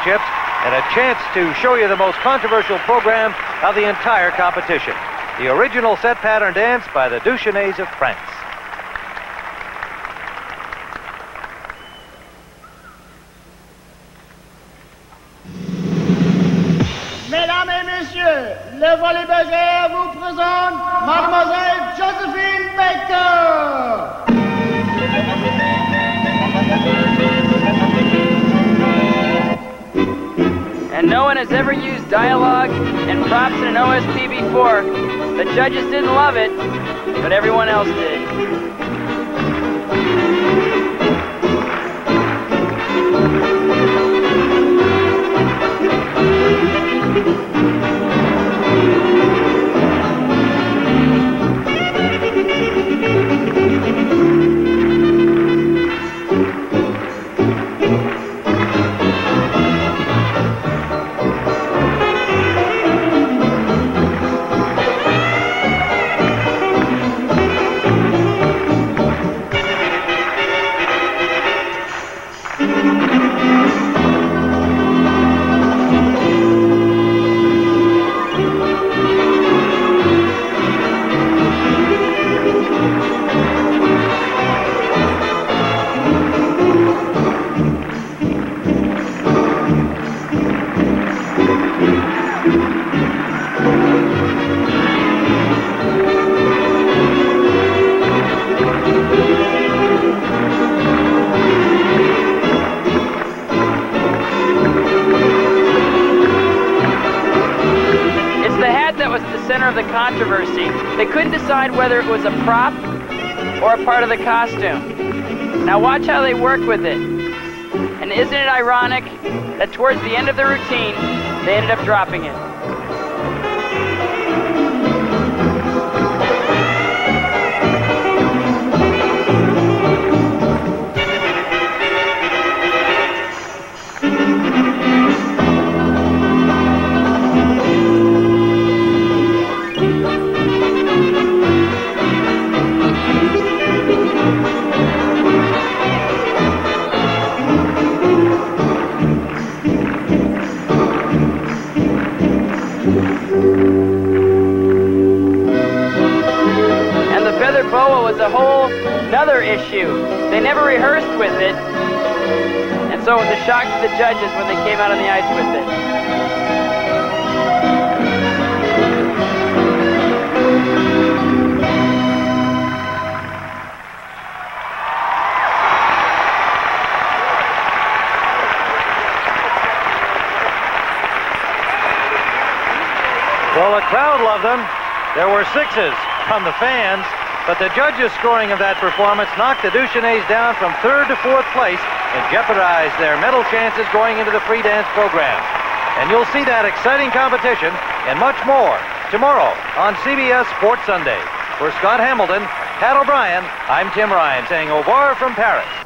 championships and a chance to show you the most controversial program of the entire competition. The original set pattern dance by the Duchesnays of France. Mesdames et messieurs, le volley buzzer vous présente Mademoiselle Josephine Baker. And no one has ever used dialogue and props in an OSP before. The judges didn't love it, but everyone else did. Center of the controversy. They couldn't decide whether it was a prop or a part of the costume. Now watch how they work with it. And isn't it ironic that towards the end of the routine, they ended up dropping it? Boa was a whole another issue. They never rehearsed with it, and so it was a shock to the judges when they came out on the ice with it. Well, the crowd loved them. There were sixes from the fans. But the judges' scoring of that performance knocked the Duchesnays down from 3rd to 4th place and jeopardized their medal chances going into the free dance program. And you'll see that exciting competition and much more tomorrow on CBS Sports Sunday. For Scott Hamilton, Pat O'Brien, I'm Tim Ryan saying au revoir from Paris.